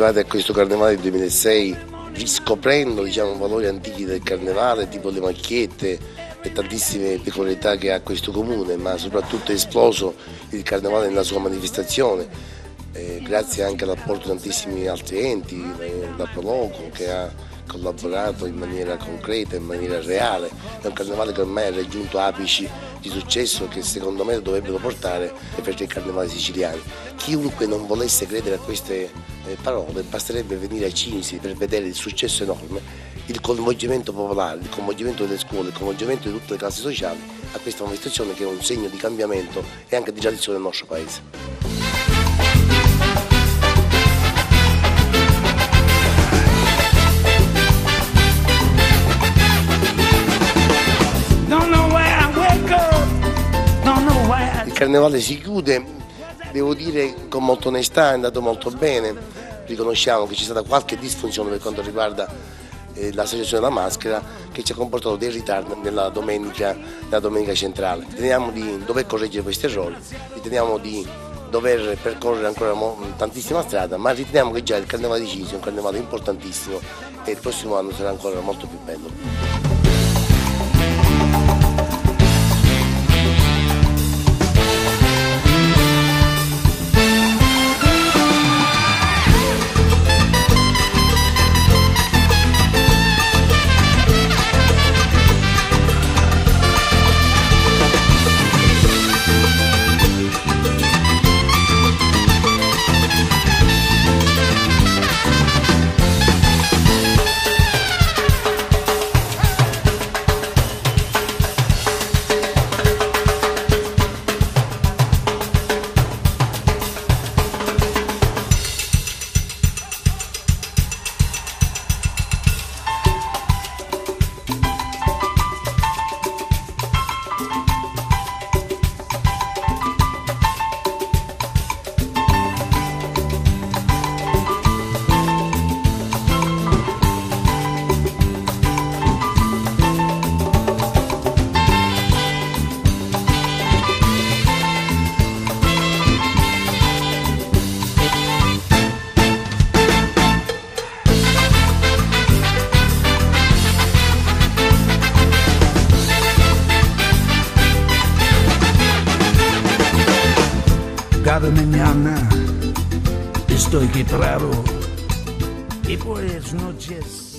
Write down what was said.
partecipate a questo Carnevale del 2006 riscoprendo, diciamo, valori antichi del Carnevale, tipo le macchiette e tantissime peculiarità che ha questo comune, ma soprattutto è esploso il Carnevale nella sua manifestazione, grazie anche all'apporto di tantissimi altri enti, la Proloco che ha collaborato in maniera concreta, in maniera reale. È un Carnevale che ormai ha raggiunto apici di successo che secondo me dovrebbero portare le feste del Carnevale siciliani. Chiunque non volesse credere a queste parole basterebbe venire a Cinisi per vedere il successo enorme, il coinvolgimento popolare, il coinvolgimento delle scuole, il coinvolgimento di tutte le classi sociali a questa manifestazione che è un segno di cambiamento e anche di tradizione del nostro paese. Il Carnevale si chiude, devo dire con molta onestà, è andato molto bene, riconosciamo che c'è stata qualche disfunzione per quanto riguarda l'associazione della maschera che ci ha comportato dei ritardi nella domenica centrale. Riteniamo di dover correggere questi errori, riteniamo di dover percorrere ancora tantissima strada, ma riteniamo che già il Carnevale di Cinisi è un Carnevale importantissimo e il prossimo anno sarà ancora molto più bello. Cada mañana estoy que praro y por las noches